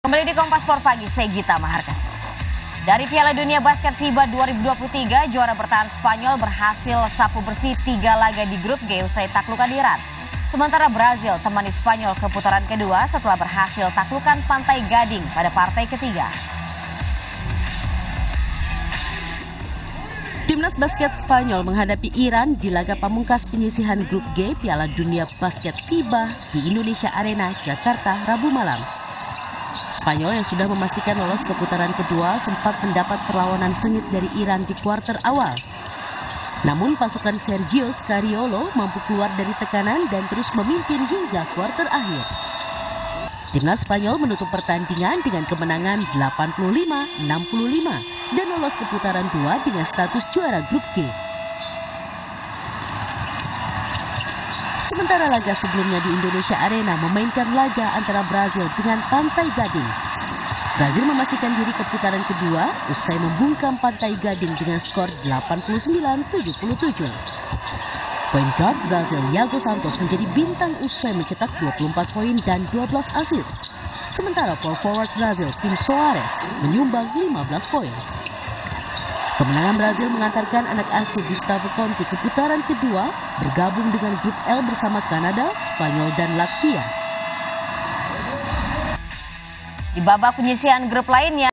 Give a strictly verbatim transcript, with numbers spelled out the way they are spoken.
Kembali di Kompas Sport Pagi, saya Gita Maharkas. Dari Piala Dunia Basket FIBA dua ribu dua puluh tiga, juara bertahan Spanyol berhasil sapu bersih tiga laga di grup G usai taklukan Iran. Sementara Brazil temani Spanyol ke putaran kedua setelah berhasil taklukan Pantai Gading pada partai ketiga. Timnas basket Spanyol menghadapi Iran di laga pamungkas penyisihan grup G Piala Dunia Basket FIBA di Indonesia Arena, Jakarta, Rabu malam. Spanyol yang sudah memastikan lolos ke putaran kedua sempat mendapat perlawanan sengit dari Iran di kuarter awal. Namun pasukan Sergio Scariolo mampu keluar dari tekanan dan terus memimpin hingga kuarter akhir. Timnas Spanyol menutup pertandingan dengan kemenangan delapan puluh lima enam puluh lima dan lolos ke putaran dua dengan status juara grup G. Sementara laga sebelumnya di Indonesia Arena memainkan laga antara Brazil dengan Pantai Gading. Brazil memastikan diri ke putaran kedua usai membungkam Pantai Gading dengan skor delapan puluh sembilan tujuh puluh tujuh. Point guard Brazil Iago Santos menjadi bintang usai mencetak dua puluh empat poin dan dua belas assist. Sementara power forward Brazil Tim Soares menyumbang lima belas poin. Kemenangan Brazil mengantarkan anak asuh Gustavo Conte ke putaran kedua bergabung dengan grup L bersama Kanada, Spanyol, dan Latvia. Di babak penyisihan grup lainnya,